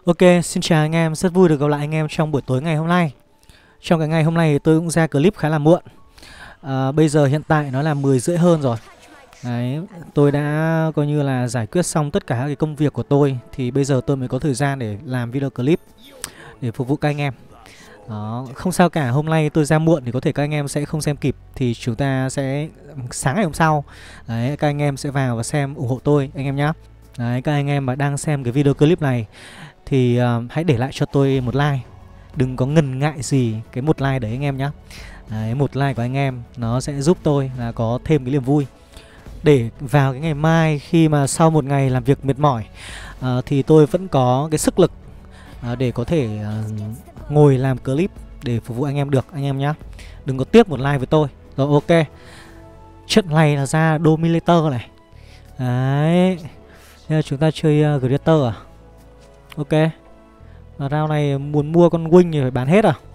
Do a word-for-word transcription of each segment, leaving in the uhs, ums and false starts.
Ok, xin chào anh em, rất vui được gặp lại anh em trong buổi tối ngày hôm nay. Trong cái ngày hôm nay thì tôi cũng ra clip khá là muộn. à, Bây giờ hiện tại nó là mười rưỡi hơn rồi. Đấy, tôi đã coi như là giải quyết xong tất cả các cái công việc của tôi. Thì bây giờ tôi mới có thời gian để làm video clip để phục vụ các anh em. Đó, không sao cả, hôm nay tôi ra muộn thì có thể các anh em sẽ không xem kịp. Thì chúng ta sẽ sáng ngày hôm sau, đấy, các anh em sẽ vào và xem ủng hộ tôi anh em nhé. Đấy, các anh em mà đang xem cái video clip này thì uh, hãy để lại cho tôi một like. Đừng có ngần ngại gì cái một like đấy anh em nhé. Đấy, một like của anh em nó sẽ giúp tôi là có thêm cái niềm vui. Để vào cái ngày mai khi mà sau một ngày làm việc mệt mỏi uh, thì tôi vẫn có cái sức lực uh, để có thể uh, ngồi làm clip để phục vụ anh em được anh em nhé. Đừng có tiếc một like với tôi. Rồi ok. Trận này là ra Dominator này. Đấy. Thế là chúng ta chơi uh, Greater à? Ok. Và round này muốn mua con Wing thì phải bán hết à?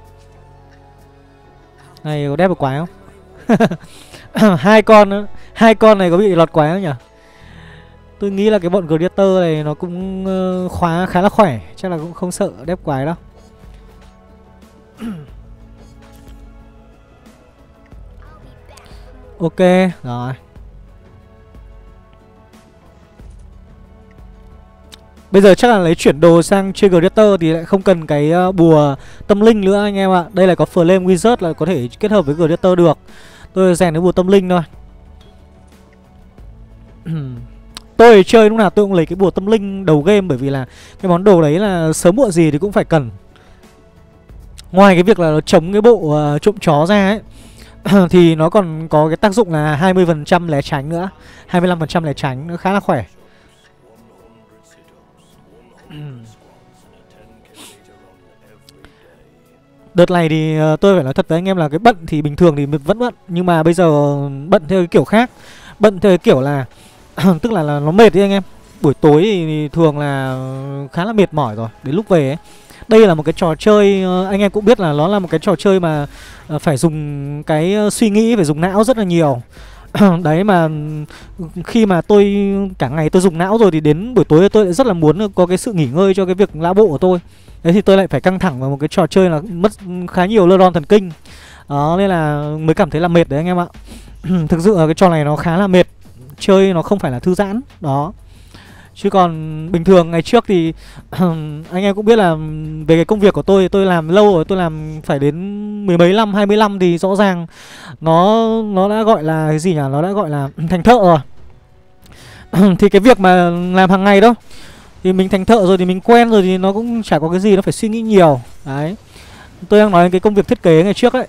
Này có đép được quái không? Hai con nữa. Hai con này có bị lọt quái không nhỉ? Tôi nghĩ là cái bọn Greater này nó cũng uh, khóa khá là khỏe. Chắc là cũng không sợ đép quái đâu. Ok, rồi. Bây giờ chắc là lấy chuyển đồ sang chơi Greater thì lại không cần cái uh, bùa tâm linh nữa anh em ạ. Đây là có Flame Wizard là có thể kết hợp với Greater được. Tôi rèn cái bùa tâm linh thôi. Tôi chơi lúc nào tôi cũng lấy cái bùa tâm linh đầu game, bởi vì là cái món đồ đấy là sớm muộn gì thì cũng phải cần. Ngoài cái việc là nó chống cái bộ uh, trộm chó ra ấy thì nó còn có cái tác dụng là hai mươi phần trăm né tránh nữa, hai mươi lăm phần trăm né tránh, nó khá là khỏe. Đợt này thì uh, tôi phải nói thật với anh em là cái bận thì bình thường thì vẫn bận, nhưng mà bây giờ bận theo cái kiểu khác. Bận theo cái kiểu là tức là, là nó mệt đi anh em. Buổi tối thì thường là khá là mệt mỏi rồi, đến lúc về ấy. Đây là một cái trò chơi uh, anh em cũng biết là nó là một cái trò chơi mà uh, phải dùng cái uh, suy nghĩ, phải dùng não rất là nhiều. Đấy mà khi mà tôi cả ngày tôi dùng não rồi thì đến buổi tối tôi lại rất là muốn có cái sự nghỉ ngơi cho cái việc não bộ của tôi. Đấy thì tôi lại phải căng thẳng vào một cái trò chơi là mất khá nhiều neuron thần kinh. Đó nên là mới cảm thấy là mệt đấy anh em ạ. Thực sự là cái trò này nó khá là mệt. Chơi nó không phải là thư giãn. Đó. Chứ còn bình thường ngày trước thì anh em cũng biết là về cái công việc của tôi, tôi làm lâu rồi, tôi làm phải đến mười mấy năm, hai mươi năm thì rõ ràng nó nó đã gọi là cái gì nhỉ? Nó đã gọi là thành thợ rồi. Thì cái việc mà làm hàng ngày đó thì mình thành thợ rồi thì mình quen rồi thì nó cũng chả có cái gì nó phải suy nghĩ nhiều. Đấy. Tôi đang nói đến cái công việc thiết kế ngày trước ấy.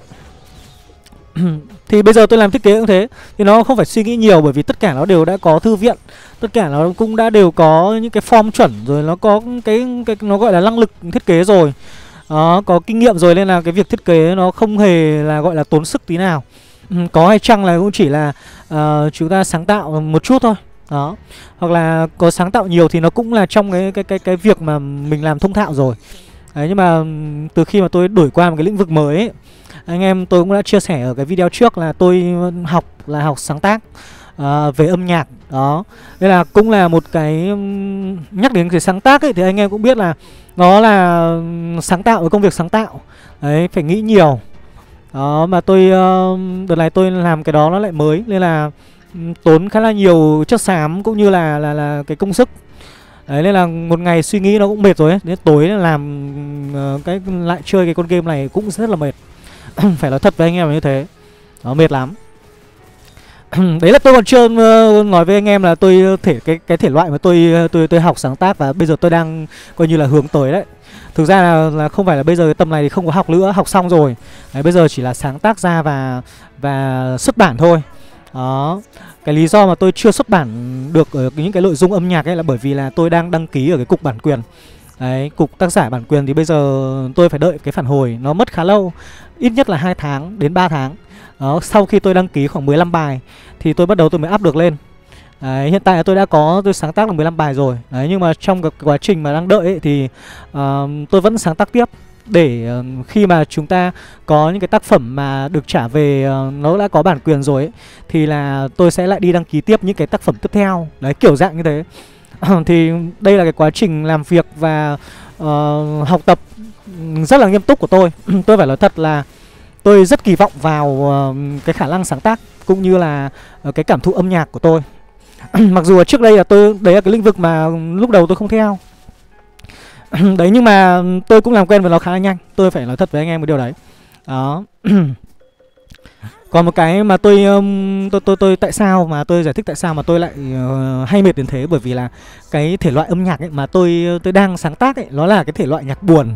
Thì bây giờ tôi làm thiết kế cũng thế, thì nó không phải suy nghĩ nhiều, bởi vì tất cả nó đều đã có thư viện, tất cả nó cũng đã đều có những cái form chuẩn rồi, nó có cái, cái nó gọi là năng lực thiết kế rồi. Đó, có kinh nghiệm rồi, nên là cái việc thiết kế nó không hề là gọi là tốn sức tí nào. Có hay chăng là cũng chỉ là uh, chúng ta sáng tạo một chút thôi. Đó. Hoặc là có sáng tạo nhiều thì nó cũng là trong cái cái cái cái việc mà mình làm thông thạo rồi. Đấy, nhưng mà từ khi mà tôi đổi qua một cái lĩnh vực mới ấy, anh em tôi cũng đã chia sẻ ở cái video trước là tôi học là học sáng tác uh, về âm nhạc. Đó. Đây là cũng là một cái um, nhắc đến cái sáng tác ấy, thì anh em cũng biết là nó là sáng tạo, với công việc sáng tạo. Đấy, phải nghĩ nhiều. Đó, mà tôi uh, đợt này tôi làm cái đó nó lại mới, nên là um, tốn khá là nhiều chất xám cũng như là là là cái công sức. Đấy, nên là một ngày suy nghĩ nó cũng mệt rồi ấy. Đến tối làm uh, cái lại chơi cái con game này cũng rất là mệt. Phải nói thật với anh em là như thế. Nó mệt lắm. Đấy là tôi còn chưa uh, nói với anh em là tôi thể cái cái thể loại mà tôi tôi tôi học sáng tác và bây giờ tôi đang coi như là hướng tới đấy. Thực ra là, là không phải là bây giờ cái tầm này thì không có học nữa, học xong rồi. Đấy, bây giờ chỉ là sáng tác ra và và xuất bản thôi. Đó. Cái lý do mà tôi chưa xuất bản được ở những cái nội dung âm nhạc ấy là bởi vì là tôi đang đăng ký ở cái cục bản quyền. Đấy, cục tác giả bản quyền thì bây giờ tôi phải đợi cái phản hồi, nó mất khá lâu, ít nhất là hai tháng đến ba tháng. Đó, sau khi tôi đăng ký khoảng mười lăm bài thì tôi bắt đầu tôi mới up được lên. Đấy, hiện tại là tôi đã có, tôi sáng tác được mười lăm bài rồi. Đấy, nhưng mà trong cái quá trình mà đang đợi ấy, thì uh, tôi vẫn sáng tác tiếp. Để uh, khi mà chúng ta có những cái tác phẩm mà được trả về, uh, nó đã có bản quyền rồi ấy, thì là tôi sẽ lại đi đăng ký tiếp những cái tác phẩm tiếp theo. Đấy, kiểu dạng như thế. Thì đây là cái quá trình làm việc và uh, học tập rất là nghiêm túc của tôi. Tôi phải nói thật là tôi rất kỳ vọng vào uh, cái khả năng sáng tác cũng như là uh, cái cảm thụ âm nhạc của tôi. Mặc dù trước đây là tôi, đấy là cái lĩnh vực mà lúc đầu tôi không theo. Đấy, nhưng mà tôi cũng làm quen với nó khá là nhanh. Tôi phải nói thật với anh em cái điều đấy. Đó. Còn một cái mà tôi, um, tôi tôi tôi tại sao mà tôi giải thích tại sao mà tôi lại uh, hay mệt đến thế, bởi vì là cái thể loại âm nhạc ấy mà tôi tôi đang sáng tác ấy, nó là cái thể loại nhạc buồn.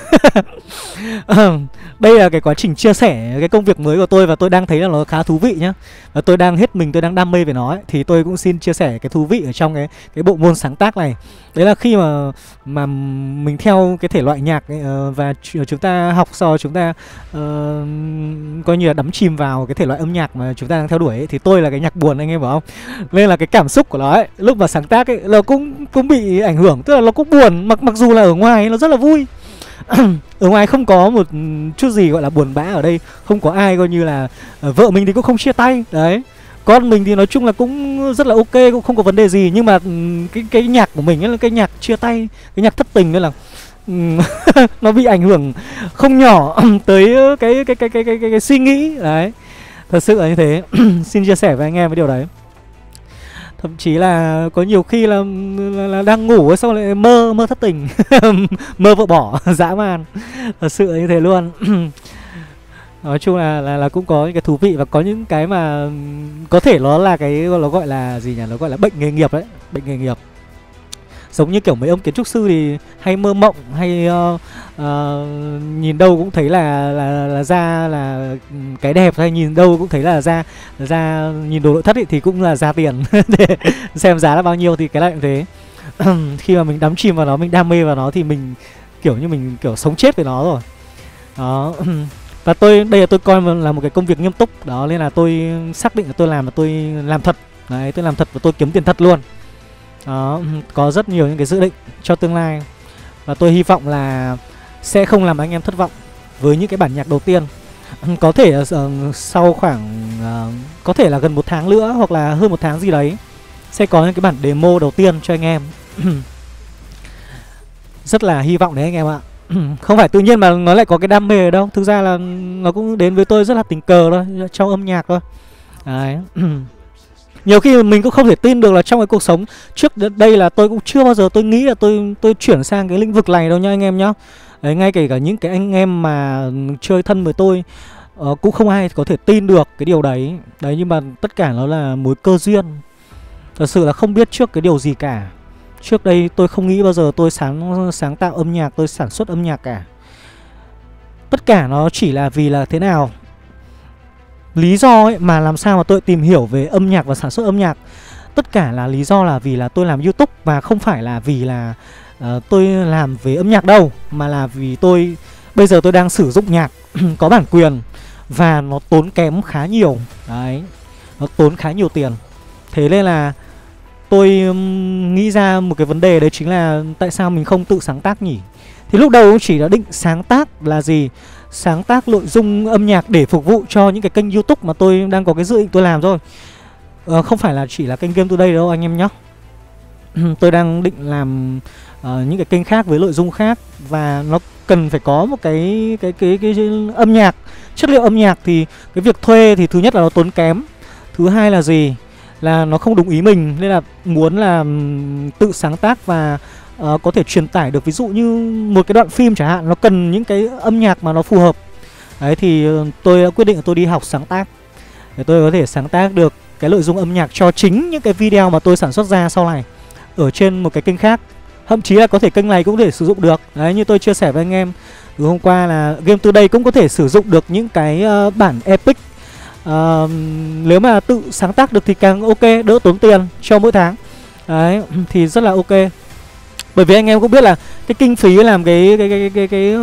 Đây là cái quá trình chia sẻ cái công việc mới của tôi và tôi đang thấy là nó khá thú vị nhá. Và tôi đang hết mình, tôi đang đam mê về nó ấy, thì tôi cũng xin chia sẻ cái thú vị ở trong cái cái bộ môn sáng tác này. Đấy là khi mà mà mình theo cái thể loại nhạc ấy, uh, và chúng ta học sau chúng ta uh, coi như là đắm chìm vào cái thể loại âm nhạc mà chúng ta đang theo đuổi ấy, thì tôi là cái nhạc buồn anh em bảo không? Nên là cái cảm xúc của nó ấy, lúc mà sáng tác ấy nó cũng cũng bị ảnh hưởng, tức là nó cũng buồn, mặc mặc dù là ở ngoài nó rất là vui. Ở ngoài không có một chút gì gọi là buồn bã ở đây, không có ai coi như là uh, vợ mình thì cũng không chia tay đấy, con mình thì nói chung là cũng rất là ok, cũng không có vấn đề gì. Nhưng mà cái cái nhạc của mình ấy là cái nhạc chia tay, cái nhạc thất tình, nên là nó bị ảnh hưởng không nhỏ tới cái cái cái cái cái cái, cái, cái suy nghĩ đấy. Thật sự là như thế. Xin chia sẻ với anh em cái điều đấy. Thậm chí là có nhiều khi là, là, là đang ngủ ấy, sau lại mơ mơ thất tình. Mơ vợ bỏ, dã man. Thật sự là như thế luôn. Nói chung là, là là cũng có những cái thú vị và có những cái mà có thể nó là cái nó gọi là gì nhỉ, nó gọi là bệnh nghề nghiệp đấy, bệnh nghề nghiệp. Giống như kiểu mấy ông kiến trúc sư thì hay mơ mộng, hay uh, uh, nhìn đâu cũng thấy là là là ra là cái đẹp, hay nhìn đâu cũng thấy là ra là ra nhìn đồ nội thất ấy, thì cũng là ra tiền để xem giá là bao nhiêu. Thì cái này cũng thế. Khi mà mình đắm chìm vào nó, mình đam mê vào nó thì mình kiểu như mình kiểu sống chết với nó rồi. Đó. Và tôi, đây là tôi coi là một cái công việc nghiêm túc. Đó, nên là tôi xác định là tôi làm là tôi làm thật. Đấy, tôi làm thật và tôi kiếm tiền thật luôn. Đó, có rất nhiều những cái dự định cho tương lai. Và tôi hy vọng là sẽ không làm anh em thất vọng với những cái bản nhạc đầu tiên. Có thể uh, sau khoảng uh, có thể là gần một tháng nữa, hoặc là hơn một tháng gì đấy, sẽ có những cái bản demo đầu tiên cho anh em. Rất là hy vọng đấy anh em ạ. Không phải tự nhiên mà nó lại có cái đam mê ở đâu. Thực ra là nó cũng đến với tôi rất là tình cờ thôi, trong âm nhạc thôi. Đấy. Nhiều khi mình cũng không thể tin được là trong cái cuộc sống trước đây là tôi cũng chưa bao giờ tôi nghĩ là tôi tôi chuyển sang cái lĩnh vực này đâu nha anh em nhá. Đấy, ngay kể cả những cái anh em mà chơi thân với tôi uh, cũng không ai có thể tin được cái điều đấy. Đấy, nhưng mà tất cả nó là mối cơ duyên. Thật sự là không biết trước cái điều gì cả. Trước đây tôi không nghĩ bao giờ tôi sáng sáng tạo âm nhạc, tôi sản xuất âm nhạc cả. Tất cả nó chỉ là vì là thế nào, lý do ấy mà làm sao mà tôi tìm hiểu về âm nhạc và sản xuất âm nhạc. Tất cả là lý do là vì là tôi làm YouTube, và không phải là vì là uh, tôi làm về âm nhạc đâu, mà là vì tôi bây giờ tôi đang sử dụng nhạc có bản quyền và nó tốn kém khá nhiều. Đấy, nó tốn khá nhiều tiền. Thế nên là tôi um, nghĩ ra một cái vấn đề, đấy chính là tại sao mình không tự sáng tác nhỉ. Thì lúc đầu chỉ đã định sáng tác là gì? Sáng tác nội dung âm nhạc để phục vụ cho những cái kênh YouTube mà tôi đang có cái dự định tôi làm thôi. ờ, Không phải là chỉ là kênh Game Today đâu anh em nhé. Tôi đang định làm uh, những cái kênh khác với nội dung khác. Và nó cần phải có một cái cái, cái, cái, cái âm nhạc, chất liệu âm nhạc. Thì cái việc thuê thì thứ nhất là nó tốn kém. Thứ hai là gì? Là nó không đúng ý mình. Nên là muốn là tự sáng tác và Uh, có thể truyền tải được, ví dụ như một cái đoạn phim chẳng hạn, nó cần những cái âm nhạc mà nó phù hợp. Đấy, thì uh, tôi đã quyết định là tôi đi học sáng tác để tôi có thể sáng tác được cái nội dung âm nhạc cho chính những cái video mà tôi sản xuất ra sau này ở trên một cái kênh khác. Thậm chí là có thể kênh này cũng có thể sử dụng được. Đấy, như tôi chia sẻ với anh em từ hôm qua là Game Today cũng có thể sử dụng được những cái uh, bản Epic. uh, Nếu mà tự sáng tác được thì càng ok, đỡ tốn tiền cho mỗi tháng. Đấy, thì rất là ok. Bởi vì anh em cũng biết là cái kinh phí làm cái cái cái cái, cái, cái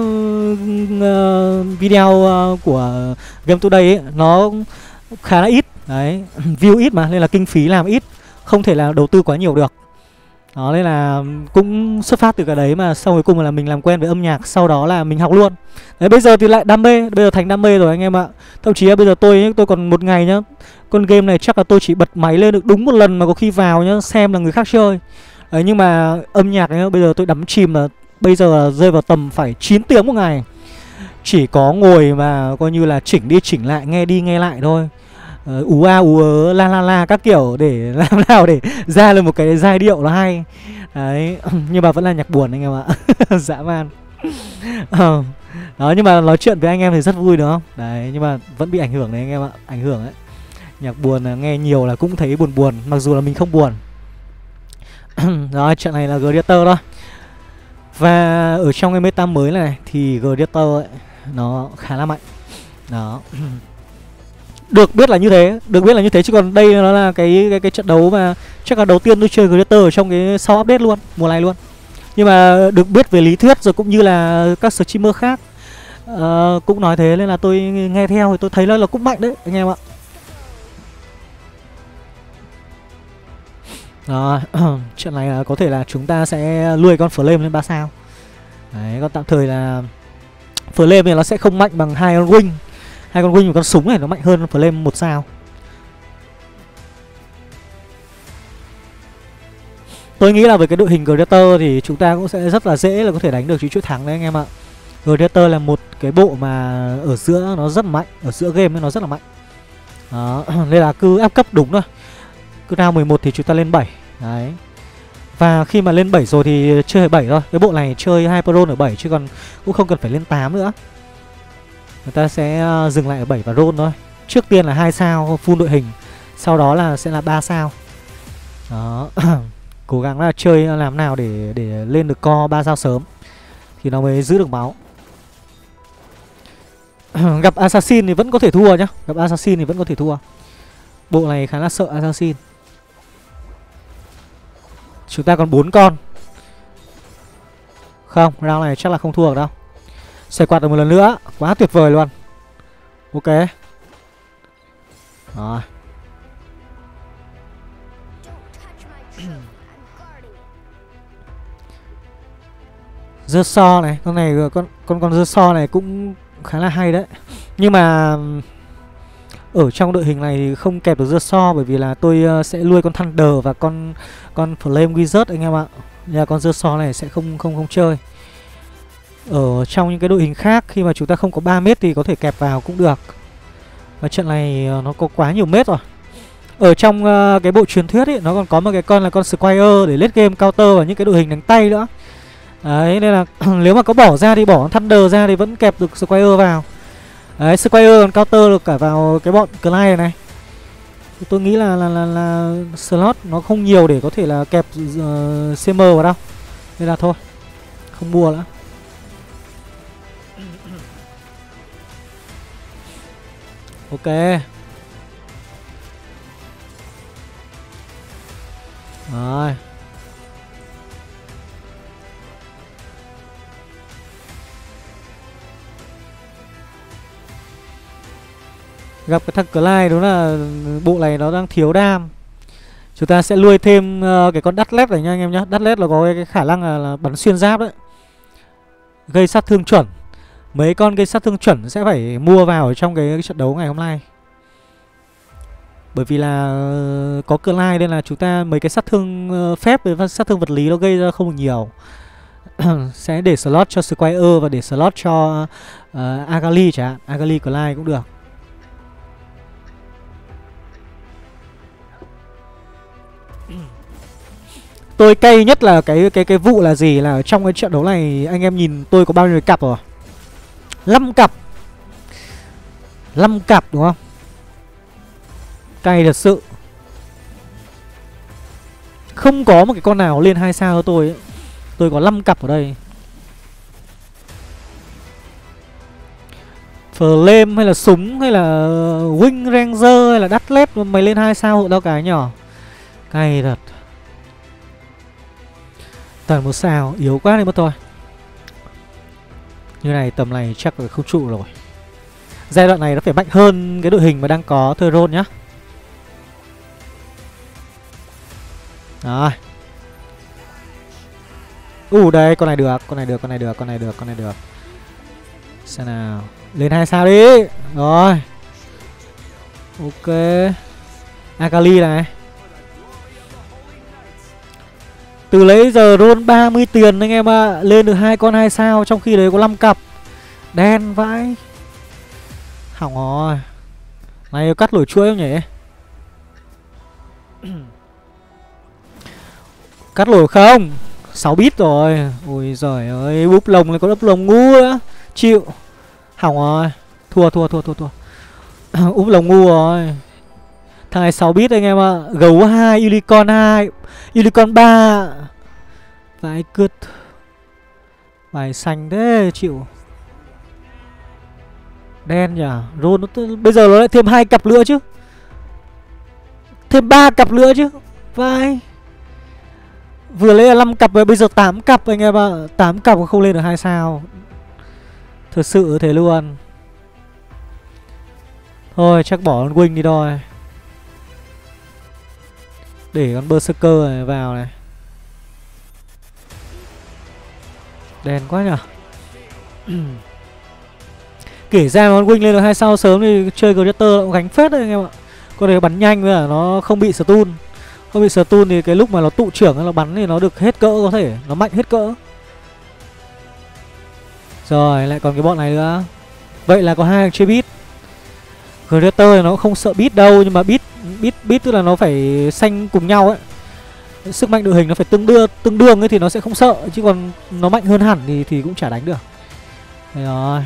uh, video uh, của Game Today ấy, nó khá là ít. Đấy, view ít mà, nên là kinh phí làm ít, không thể là đầu tư quá nhiều được. Đó, nên là cũng xuất phát từ cái đấy mà sau cuối cùng là mình làm quen với âm nhạc, sau đó là mình học luôn. Đấy, bây giờ thì lại đam mê, bây giờ thành đam mê rồi anh em ạ. Thậm chí là bây giờ tôi tôi còn một ngày nhá, con game này chắc là tôi chỉ bật máy lên được đúng một lần mà có khi vào nhá, xem là người khác chơi. Đấy, nhưng mà âm nhạc ấy, bây giờ tôi đắm chìm là bây giờ rơi vào tầm phải chín tiếng một ngày. Chỉ có ngồi mà coi như là chỉnh đi chỉnh lại, nghe đi nghe lại thôi. uh, Ú a ú ớ la la la các kiểu để làm nào để ra lên một cái giai điệu nó hay. Đấy. Nhưng mà vẫn là nhạc buồn anh em ạ. Dã man. uh, Đó, nhưng mà nói chuyện với anh em thì rất vui đúng không? Đấy, nhưng mà vẫn bị ảnh hưởng đấy anh em ạ. Ảnh hưởng đấy. Nhạc buồn là nghe nhiều là cũng thấy buồn buồn, mặc dù là mình không buồn. Đó, trận này là Gladiator thôi. Và ở trong cái meta mới này thì Gladiator ấy, nó khá là mạnh. Đó. Được biết là như thế, được biết là như thế, chứ còn đây nó là cái cái, cái trận đấu mà chắc là đầu tiên tôi chơi Gladiator ở trong cái sau update luôn, mùa này luôn. Nhưng mà được biết về lý thuyết rồi cũng như là các streamer khác uh, cũng nói thế, nên là tôi nghe theo thì tôi thấy là, là cũng mạnh đấy anh em ạ. Đó, trận này là có thể là chúng ta sẽ nuôi con Flame lên ba sao. Đấy, còn tạm thời là Flame này nó sẽ không mạnh bằng hai con Wing. Hai con Wing và con súng này nó mạnh hơn Flame một sao. Tôi nghĩ là với cái đội hình Gladiator thì chúng ta cũng sẽ rất là dễ là có thể đánh được chuỗi thắng đấy anh em ạ. Gladiator là một cái bộ mà ở giữa nó rất mạnh, ở giữa game nó rất là mạnh. Đó, nên là cứ áp cấp đúng thôi. Cứ round mười một thì chúng ta lên bảy. Đấy. Và khi mà lên bảy rồi thì chơi ở bảy thôi. Cái bộ này chơi Hyperon ở bảy chứ còn cũng không cần phải lên tám nữa. Người ta sẽ dừng lại ở bảy và roll thôi. Trước tiên là hai sao full đội hình, sau đó là sẽ là ba sao. Đó. Cố gắng là chơi làm nào để để lên được co ba sao sớm thì nó mới giữ được máu. Gặp Assassin thì vẫn có thể thua nhá. Gặp Assassin thì vẫn có thể thua. Bộ này khá là sợ Assassin. Chúng ta còn bốn con. Không, round này chắc là không thua được đâu. Xoay quạt được một lần nữa, quá tuyệt vời luôn. Ok. Rồi. Dơ so này, con này con con con dơ so này cũng khá là hay đấy. Nhưng mà ở trong đội hình này thì không kẹp được dơ so, bởi vì là tôi uh, sẽ nuôi con Thunder và con con Flame Wizard anh em ạ. Nên là con dơ so này sẽ không không không chơi. Ở trong những cái đội hình khác khi mà chúng ta không có ba mét thì có thể kẹp vào cũng được. Và trận này uh, nó có quá nhiều mét rồi. Ở trong uh, cái bộ truyền thuyết ấy nó còn có một cái con là con Squire để late game counter vào những cái đội hình đánh tay nữa. Đấy, nên là nếu mà có bỏ ra thì bỏ Thunder ra thì vẫn kẹp được Squire vào. Đấy, Squire còn counter được cả vào cái bọn Clyde này. Thì tôi nghĩ là, là, là, là slot nó không nhiều để có thể là kẹp uh, xê em vào đâu. Nên là thôi, không mua nữa. Ok. Rồi. Gặp cái thằng Clyde đúng là bộ này nó đang thiếu đam. Chúng ta sẽ nuôi thêm uh, cái con Dustlet này nha anh em nhá. Dustlet là có cái, cái khả năng là, là bắn xuyên giáp đấy. Gây sát thương chuẩn. Mấy con gây sát thương chuẩn sẽ phải mua vào ở trong cái, cái trận đấu ngày hôm nay. Bởi vì là uh, có Clyde nên là chúng ta mấy cái sát thương uh, phép với sát thương vật lý nó gây ra không được nhiều. Sẽ để slot cho Squire và để slot cho uh, Agali chẳng hạn. Agali Clyde cũng được. Tôi cay nhất là cái cái cái vụ là gì, là trong cái trận đấu này anh em nhìn tôi có bao nhiêu cặp rồi? năm cặp. năm cặp đúng không? Cay thật sự. Không có một cái con nào lên hai sao cho tôi ấy. Tôi có năm cặp ở đây. Flame hay là súng hay là Wing Ranger hay là Dustlet mà mày lên hai sao hộ tao cái nhỏ. Cay thật. Toàn một sao, yếu quá đi mất thôi. Như này tầm này chắc là không trụ rồi. Giai đoạn này nó phải mạnh hơn cái đội hình mà đang có Theron nhá. Rồi. Ủ đây, con này được, con này được, con này được, con này được, con này được. Xem nào. Lên hai sao đi. Rồi. Ok. Akali này. Từ lấy giờ roll ba mươi tiền anh em ạ. À. Lên được hai con hai sao, trong khi đấy có năm cặp. Đen vãi. Hỏng rồi. Này có cắt lỗi chuỗi không nhỉ? Cắt lỗi không? sáu bit rồi. Ôi giời ơi, búp lồng này có đúp lồng ngu nữa. Chịu. Hỏng rồi. Thua thua thua thua thua. Úp lồng ngu rồi. Thằng này sáu bit anh em ạ. À. Gấu hai, Unicorn hai, Unicorn ba. Vãi cứt. Bài xanh thế, chịu. Đen nhỉ. Roll bây giờ nó lại thêm hai cặp nữa chứ. Thêm ba cặp nữa chứ. Vai. Vừa lấy là năm cặp và bây giờ tám cặp anh em ạ. À. tám cặp không lên được hai sao. Thật sự thế luôn. Thôi chắc bỏ con Wing đi thôi. Để con Berserker này vào này. Đen quá nhỉ. Kể ra con Wing lên được hai sao sớm thì chơi Greater cũng gánh phết đấy anh em ạ. Con này bắn nhanh với cả nó không bị stun. Không bị stun thì cái lúc mà nó tụ trưởng nó bắn thì nó được hết cỡ, có thể nó mạnh hết cỡ. Rồi lại còn cái bọn này nữa. Vậy là có hai thằng chơi beat. Greater thì nó không sợ beat đâu, nhưng mà beat beat beat tức là nó phải xanh cùng nhau ấy. Sức mạnh đội hình nó phải tương đương tương đương ấy thì nó sẽ không sợ, chứ còn nó mạnh hơn hẳn thì thì cũng chả đánh được. Đây rồi.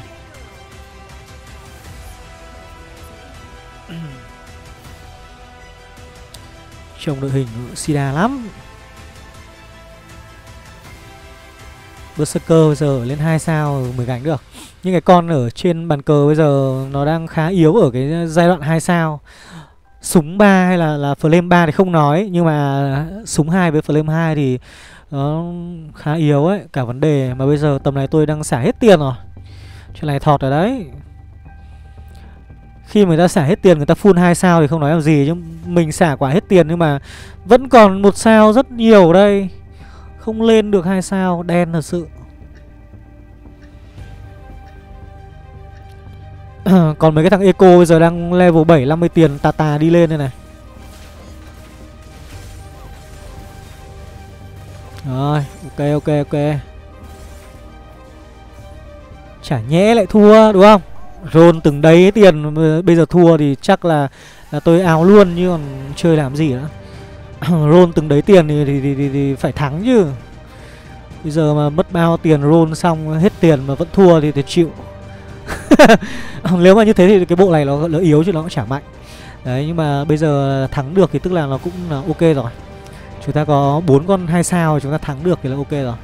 Trông đội hình Sida lắm. Berserker bây giờ lên hai sao mới gánh được. Nhưng cái con ở trên bàn cờ bây giờ nó đang khá yếu ở cái giai đoạn hai sao. Súng ba hay là là flame ba thì không nói, nhưng mà súng hai với flame hai thì nó khá yếu ấy, cả vấn đề mà bây giờ tầm này tôi đang xả hết tiền rồi. Chuyện này thọt rồi đấy. Khi người ta xả hết tiền, người ta full hai sao thì không nói làm gì, chứ mình xả quả hết tiền nhưng mà vẫn còn một sao rất nhiều đây. Không lên được hai sao, đen thật sự. Còn mấy cái thằng Eco bây giờ đang level bảy năm mươi tiền tà tà đi lên đây này. Rồi, ok ok ok. Chả nhẽ lại thua đúng không? Roll từng đấy tiền bây giờ thua thì chắc là là tôi áo luôn, chứ còn chơi làm gì nữa. Roll từng đấy tiền thì, thì, thì, thì, thì phải thắng chứ. Bây giờ mà mất bao tiền roll xong hết tiền mà vẫn thua thì thì chịu. Nếu mà như thế thì cái bộ này nó, nó yếu chứ nó cũng chả mạnh. Đấy, nhưng mà bây giờ thắng được thì tức là nó cũng là ok rồi. Chúng ta có bốn con hai sao chúng ta thắng được thì là ok rồi.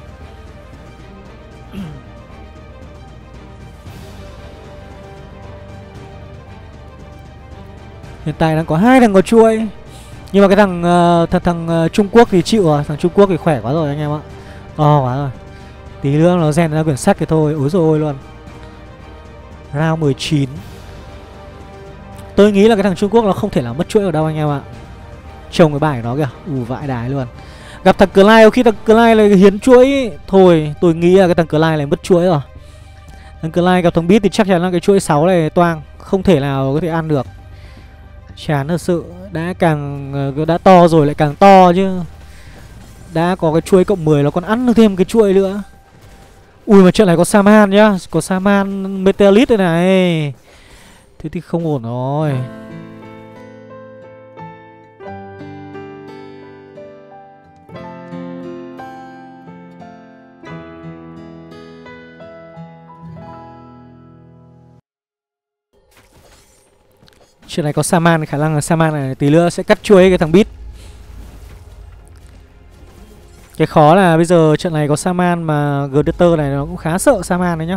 Hiện tại đang có hai thằng có chuỗi. Nhưng mà cái thằng uh, thằng, thằng uh, Trung Quốc thì chịu rồi. Thằng Trung Quốc thì khỏe quá rồi anh em ạ. To quá rồi. Tí nữa nó gen ra quyển sách thì thôi. Ối rồi ôi luôn. Round mười chín. Tôi nghĩ là cái thằng Trung Quốc nó không thể nào mất chuỗi ở đâu anh em ạ. Trông cái bài của nó kìa. Ù vãi đái luôn. Gặp thằng Clyde, khi thằng Clyde lại hiến chuỗi thôi tôi nghĩ là cái thằng Clyde này mất chuỗi rồi. Thằng Clyde gặp thằng Beat thì chắc chắn là cái chuỗi sáu này toang. Không thể nào có thể ăn được. Chán thật sự. Đã càng đã to rồi lại càng to chứ. Đã có cái chuỗi cộng mười nó còn ăn được thêm cái chuỗi nữa. Ui mà chuyện này có Saman nhá. Có Saman Meteorite đây này. Thế thì không ổn rồi. Chuyện này có Saman, khả năng là Saman này tí nữa sẽ cắt chuối cái thằng Beat. Cái khó là bây giờ trận này có Saman mà Greater này nó cũng khá sợ Saman đấy nhá.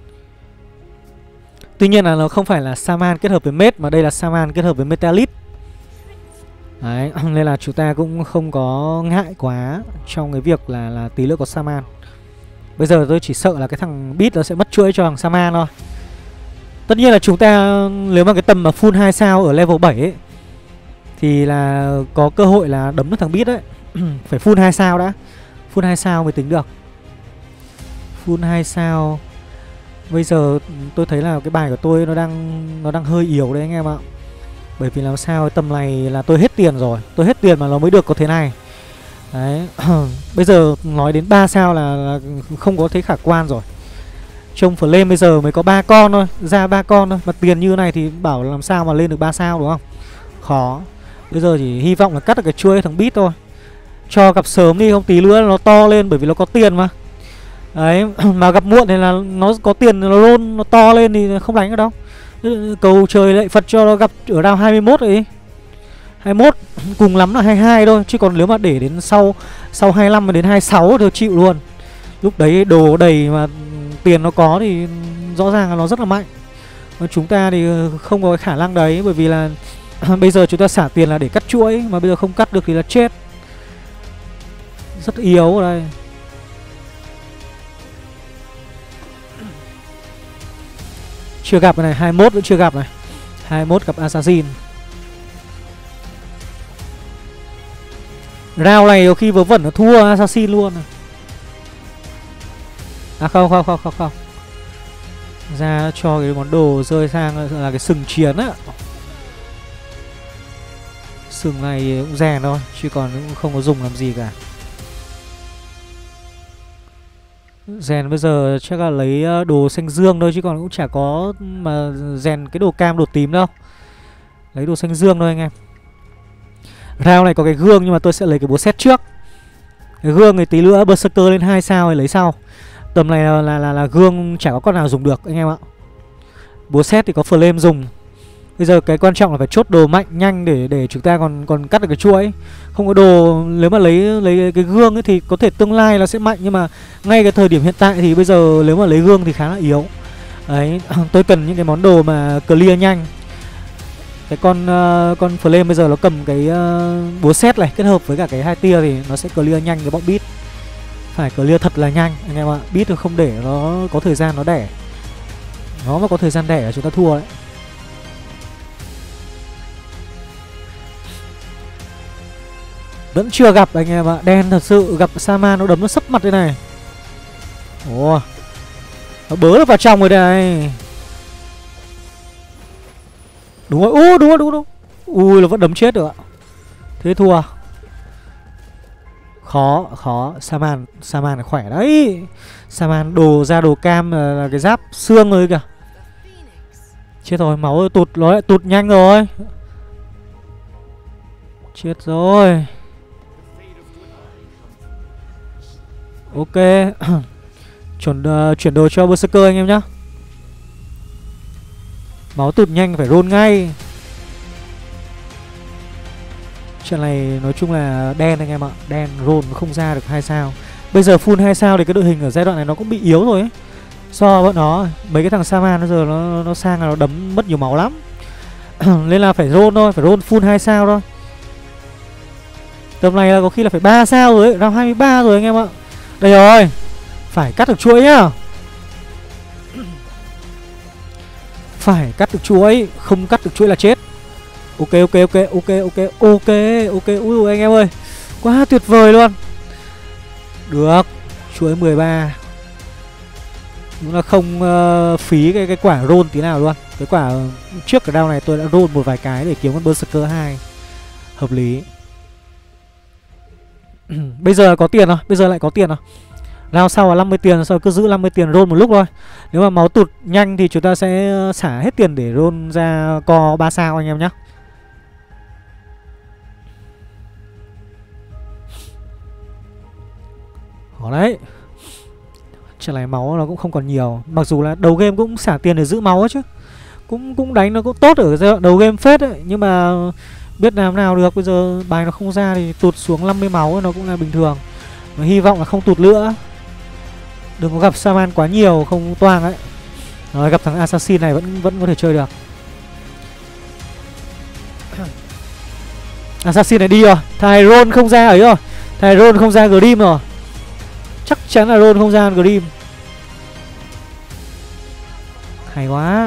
Tuy nhiên là nó không phải là Saman kết hợp với Mết, mà đây là Saman kết hợp với Meteorite. Đấy, nên là chúng ta cũng không có ngại quá trong cái việc là là tí nữa có Saman. Bây giờ tôi chỉ sợ là cái thằng Beat nó sẽ mất chuỗi cho thằng Saman thôi. Tất nhiên là chúng ta nếu mà cái tầm mà full hai sao ở level bảy ấy thì là có cơ hội là đấm được thằng Beat đấy. Phải full hai sao đã. Full hai sao mới tính được. Full hai sao. Bây giờ tôi thấy là cái bài của tôi nó đang nó đang hơi yếu đấy anh em ạ. Bởi vì làm sao tầm này là tôi hết tiền rồi. Tôi hết tiền mà nó mới được có thế này. Đấy. Bây giờ nói đến ba sao là, là không có thấy khả quan rồi. Trông Flame bây giờ mới có ba con thôi, ra ba con thôi. Mà tiền như này thì bảo làm sao mà lên được ba sao đúng không? Khó. Bây giờ chỉ hy vọng là cắt được cái chuỗi thằng Beat thôi. Cho gặp sớm đi, không tí nữa nó to lên bởi vì nó có tiền mà. Đấy, mà gặp muộn thì là nó có tiền nó luôn, nó to lên thì không đánh được đâu. Cầu trời lạy Phật cho nó gặp ở round hai mươi mốt ấy. hai mươi mốt cùng lắm là hai mươi hai thôi, chứ còn nếu mà để đến sau sau hai mươi lăm đến hai mươi sáu thì chịu luôn. Lúc đấy đồ đầy mà tiền nó có thì rõ ràng là nó rất là mạnh. Mà chúng ta thì không có cái khả năng đấy, bởi vì là bây giờ chúng ta xả tiền là để cắt chuỗi, mà bây giờ không cắt được thì là chết. Rất yếu ở đây. Chưa gặp cái này, hai mươi mốt vẫn chưa gặp này. hai mươi mốt gặp Assassin. Round này có khi vớ vẩn nó thua Assassin luôn. À không không không không không. Ra cho cái món đồ rơi sang là cái sừng chiến á. Sừng này cũng rèn thôi, chứ còn cũng không có dùng làm gì cả. Rèn bây giờ chắc là lấy đồ xanh dương thôi, chứ còn cũng chả có mà rèn cái đồ cam đồ tím đâu. Lấy đồ xanh dương thôi anh em. Round này có cái gương nhưng mà tôi sẽ lấy cái búa xét trước. Cái gương thì tí nữa Berserker lên hai sao thì lấy sau. Tầm này là, là, là, là gương chả có con nào dùng được anh em ạ. Búa xét thì có Flame dùng. Bây giờ cái quan trọng là phải chốt đồ mạnh nhanh để để chúng ta còn còn cắt được cái chuỗi. Không có đồ, nếu mà lấy lấy cái gương ấy thì có thể tương lai là sẽ mạnh, nhưng mà ngay cái thời điểm hiện tại thì bây giờ nếu mà lấy gương thì khá là yếu. Đấy, tôi cần những cái món đồ mà clear nhanh. Cái con uh, con Flame bây giờ nó cầm cái uh, búa xét này kết hợp với cả cái hai tia thì nó sẽ clear nhanh cái bọn Beat. Phải clear thật là nhanh anh em ạ. Beat không để nó có thời gian nó đẻ. Nó mà có thời gian đẻ là chúng ta thua đấy. Vẫn chưa gặp anh em ạ. Đen thật sự, gặp Saman nó đấm nó sấp mặt thế này. Ồ, nó bớ được vào trong rồi đây. Đúng rồi, u đúng rồi, đúng rồi. Ui, nó vẫn đấm chết được ạ. Thế thua. Khó, khó. Saman, Saman là khỏe đấy. Saman đồ ra đồ cam là, là cái giáp xương rồi kìa. Chết rồi, máu tụt, nó lại tụt nhanh rồi. Chết rồi. Ok. Chuẩn uh, chuyển đồ cho Berserker anh em nhá. Máu tụt nhanh phải roll ngay. Trận này nói chung là đen anh em ạ. Đen roll không ra được hai sao. Bây giờ full hai sao thì cái đội hình ở giai đoạn này nó cũng bị yếu rồi ấy. So với nó, mấy cái thằng Saman bây giờ nó, nó sang là nó đấm mất nhiều máu lắm. Nên là phải roll thôi, phải roll full hai sao thôi. Tầm này là có khi là phải ba sao rồi ấy, round hai mươi ba rồi anh em ạ. Đây rồi. Phải cắt được chuỗi nhá. Phải cắt được chuỗi, không cắt được chuỗi là chết. Ok ok ok ok ok ok ok. Ui anh em ơi, quá tuyệt vời luôn. Được, chuỗi mười ba. Đúng là không uh, phí cái cái quả roll tí nào luôn. Cái quả trước cái round này tôi đã roll một vài cái để kiếm con Berserker hai. Hợp lý. Bây giờ có tiền rồi, bây giờ lại có tiền rồi. Round sau là năm mươi tiền, sau cứ giữ năm mươi tiền roll một lúc thôi. Nếu mà máu tụt nhanh thì chúng ta sẽ xả hết tiền để roll ra co ba sao anh em nhé. Khó đấy. Trận này máu nó cũng không còn nhiều. Mặc dù là đầu game cũng xả tiền để giữ máu ấy chứ. Cũng cũng đánh nó cũng tốt ở giai đoạn đầu game phết ấy. Nhưng mà biết làm nào được. Bây giờ bài nó không ra thì tụt xuống năm mươi máu nó cũng là bình thường. Mà hy vọng là không tụt nữa. Đừng có gặp Saman quá nhiều, không toang ấy. Rồi gặp thằng Assassin này vẫn vẫn có thể chơi được. Assassin này đi rồi. Thầy roll không ra ấy rồi. Thầy roll không ra Grim rồi. Chắc chắn là roll không ra Grim. Hay quá.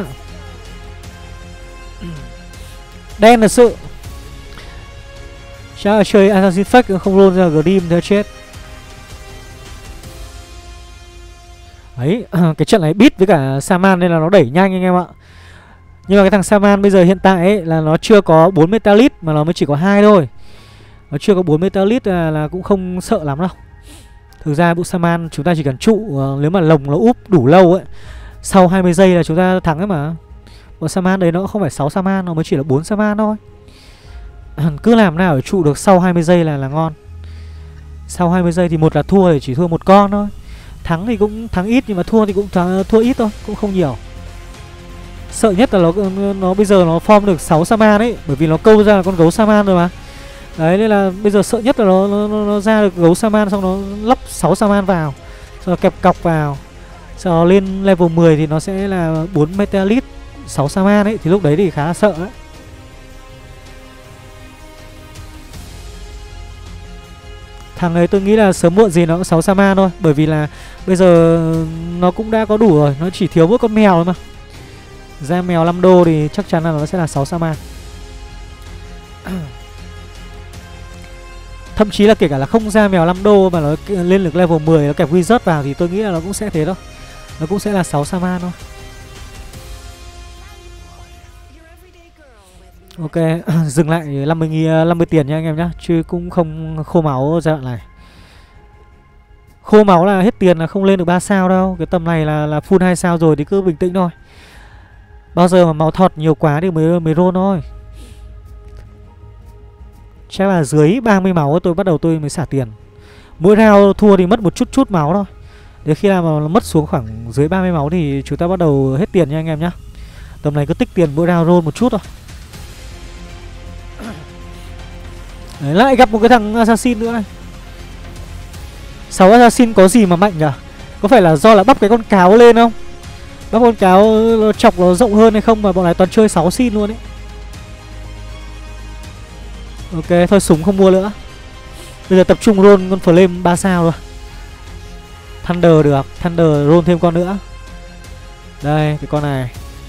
Đen thật sự. Chắc là chơi Assassin fake không roll ra Grim theo chết. Đấy, cái trận này Beat với cả Saman nên là nó đẩy nhanh anh em ạ. Nhưng mà cái thằng Saman bây giờ hiện tại ấy là nó chưa có bốn Metalit mà nó mới chỉ có hai thôi. Nó chưa có bốn Metalit là, là cũng không sợ lắm đâu. Thực ra bộ Saman chúng ta chỉ cần trụ, uh, nếu mà lồng nó úp đủ lâu ấy, sau hai mươi giây là chúng ta thắng ấy mà. Bộ Saman đấy nó không phải sáu Saman, nó mới chỉ là bốn Saman thôi. Cứ làm nào để trụ được sau hai mươi giây là là ngon. Sau hai mươi giây thì một là thua thì chỉ thua một con thôi. Thắng thì cũng thắng ít, nhưng mà thua thì cũng thắng, thua ít thôi, cũng không nhiều. Sợ nhất là nó nó bây giờ nó form được sáu Saman ấy, bởi vì nó câu ra là con gấu Saman rồi mà. Đấy, nên là bây giờ sợ nhất là nó, nó, nó, nó ra được gấu Saman, xong nó lắp sáu Saman vào, xong nó kẹp cọc vào. Sau đó lên level mười thì nó sẽ là bốn Metalit, sáu Saman ấy, thì lúc đấy thì khá là sợ ấy. Thằng ấy tôi nghĩ là sớm muộn gì nó cũng sáu Saman thôi, bởi vì là bây giờ nó cũng đã có đủ rồi, nó chỉ thiếu mỗi con mèo thôi mà. Ra mèo năm đô thì chắc chắn là nó sẽ là sáu Saman. Thậm chí là kể cả là không ra mèo năm đô mà nó lên được level mười, nó kẹp wizard vào thì tôi nghĩ là nó cũng sẽ thế thôi. Nó cũng sẽ là sáu Saman thôi. Ok, dừng lại năm mươi tiền nha anh em nhá, chứ cũng không khô máu giai đoạn này. Khô máu là hết tiền là không lên được ba sao đâu. Cái tầm này là là full hai sao rồi thì cứ bình tĩnh thôi. Bao giờ mà máu thọt nhiều quá thì mới mới roll thôi. Chắc là dưới ba mươi máu tôi bắt đầu tôi mới xả tiền. Mỗi round thua thì mất một chút chút máu thôi. Đến khi nào mà nó mất xuống khoảng dưới ba mươi máu thì chúng ta bắt đầu hết tiền nha anh em nhá. Tầm này cứ tích tiền mỗi round roll một chút thôi. Đấy, lại gặp một cái thằng assassin nữa này. Sáu assassin có gì mà mạnh nhỉ? Có phải là do là bắp cái con cáo lên không? Bắp con cáo nó chọc nó rộng hơn hay không mà bọn này toàn chơi sáu xin luôn ấy. Ok, thôi súng không mua nữa. Bây giờ tập trung roll con flame ba sao rồi. Thunder được, Thunder roll thêm con nữa. Đây, cái con này.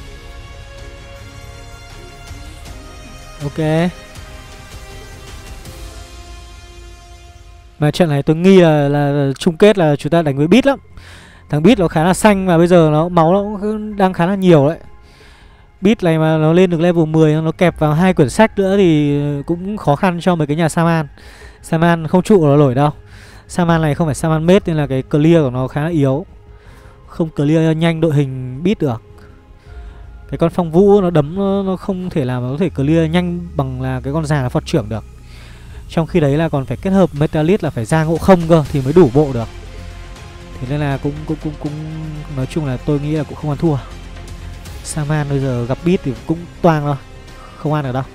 Ok. Mà trận này tôi nghi là, là chung kết là chúng ta đánh với Beat lắm. Thằng Beat nó khá là xanh và bây giờ nó máu nó cũng đang khá là nhiều đấy. Beat này mà nó lên được level mười, nó kẹp vào hai quyển sách nữa thì cũng khó khăn cho mấy cái nhà Saman. Saman không trụ nó nổi đâu. Saman này không phải Saman mết nên là cái clear của nó khá là yếu. Không clear nhanh đội hình Beat được. Cái con phong vũ nó đấm nó, nó không thể làm nó có thể clear nhanh bằng là cái con già là phật trưởng được. Trong khi đấy là còn phải kết hợp Metalit là phải ra ngộ không cơ thì mới đủ bộ được. Thế nên là cũng cũng cũng cũng nói chung là tôi nghĩ là cũng không ăn thua. Saman bây giờ gặp Beat thì cũng toang thôi, không ăn được đâu.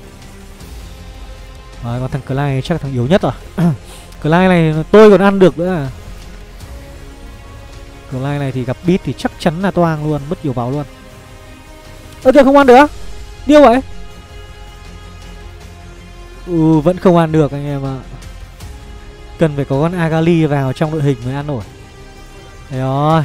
Rồi, còn thằng Clyde chắc là thằng yếu nhất rồi. Clyde này tôi còn ăn được nữa à. Clyde này thì gặp Beat thì chắc chắn là toang luôn, mất nhiều máu luôn. Ơ kìa, không ăn được. Điêu vậy. Ừ, vẫn không ăn được anh em ạ. Cần phải có con Agali vào trong đội hình mới ăn nổi. Đấy rồi.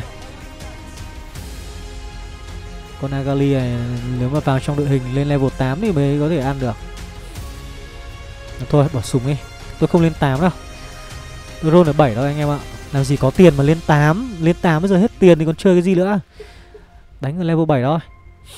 Con Agali này nếu mà vào trong đội hình lên level tám thì mới có thể ăn được. Thôi bỏ súng đi. Tôi không lên tám đâu. Tôi roll ở bảy thôi anh em ạ. Làm gì có tiền mà lên tám. Lên tám bây giờ hết tiền thì còn chơi cái gì nữa. Đánh ở level bảy thôi.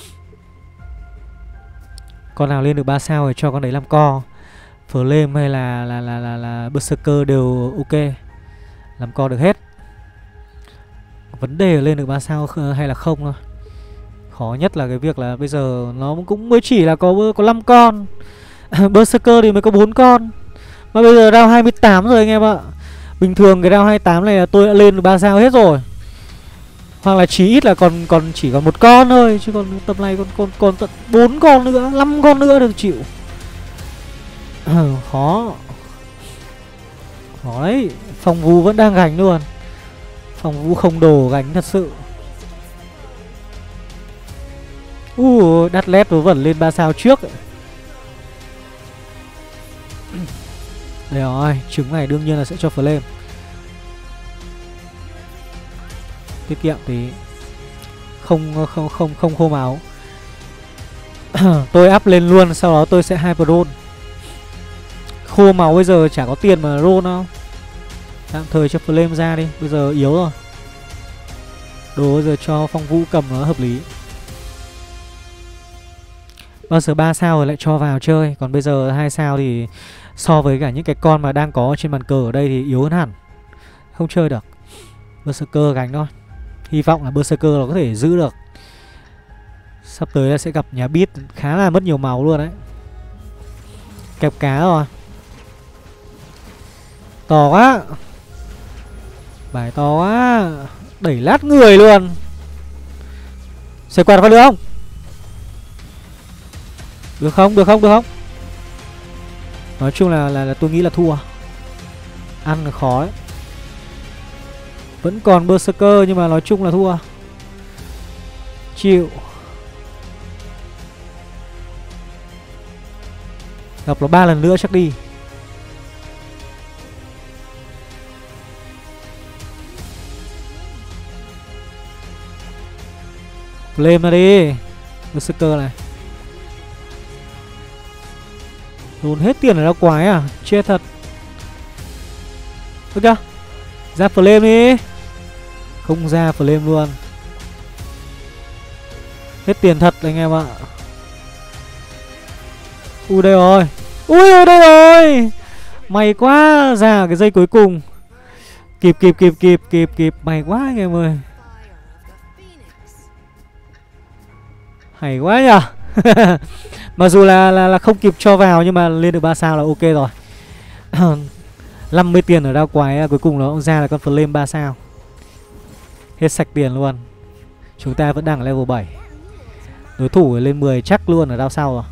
Con nào lên được ba sao thì cho con đấy làm co. Flame hay là là là là, là Berserker đều ok. Làm co được hết. Vấn đề là lên được ba sao hay là không thôi. Khó nhất là cái việc là bây giờ nó cũng mới chỉ là có có năm con. Berserker thì mới có bốn con. Mà bây giờ round hai mươi tám rồi anh em ạ. Bình thường cái round hai mươi tám này là tôi đã lên được ba sao hết rồi. Hoặc là chí ít là còn còn chỉ còn một con thôi, chứ còn tầm này còn còn còn tận bốn con nữa, năm con nữa được chịu. Ừ, khó. Khó đấy. Phòng vũ vẫn đang gánh luôn. Phòng vũ không đồ gánh thật sự. Uh, đắt lét vớ vẩn lên ba sao trước. Đây rồi, trứng này đương nhiên là sẽ cho flame. Tiết kiệm tí. Không không không không khô máu. Tôi up lên luôn, sau đó tôi sẽ hyper roll. Khô máu bây giờ chả có tiền mà roll đâu. Tạm thời cho flame ra đi, bây giờ yếu rồi. Đồ bây giờ cho phong vũ cầm nó hợp lý. Bao giờ ba sao rồi lại cho vào chơi. Còn bây giờ hai sao thì so với cả những cái con mà đang có trên bàn cờ ở đây thì yếu hơn hẳn. Không chơi được. Berserker gánh thôi. Hy vọng là Berserker nó có thể giữ được. Sắp tới là sẽ gặp nhà Beat khá là mất nhiều máu luôn đấy. Kẹp cá rồi. To quá. Bài to quá. Đẩy lát người luôn. Xoay quạt vào được không? Được không? Được không? Được không? Nói chung là, là, là tôi nghĩ là thua. Ăn là khó đấy. Vẫn còn Berserker nhưng mà nói chung là thua. Chịu. Gặp nó ba lần nữa chắc đi. Lên ra đi. Berserker này. Dồn hết tiền ở đâu quái à? Chết thật. Ơ kìa. Ra flame đi. Không ra flame luôn. Hết tiền thật anh em ạ. Ui đây rồi. Ui ơi đây rồi. May quá. Ra cái giây cuối cùng. Kịp kịp kịp kịp kịp kịp. May quá anh em ơi. Hay quá nhở. Mặc dù là, là là không kịp cho vào nhưng mà lên được ba sao là ok rồi. năm mươi tiền ở đao quái cuối cùng nó cũng ra là con flame ba sao. Hết sạch tiền luôn. Chúng ta vẫn đang ở level bảy. Đối thủ lên mười chắc luôn ở đao sau rồi.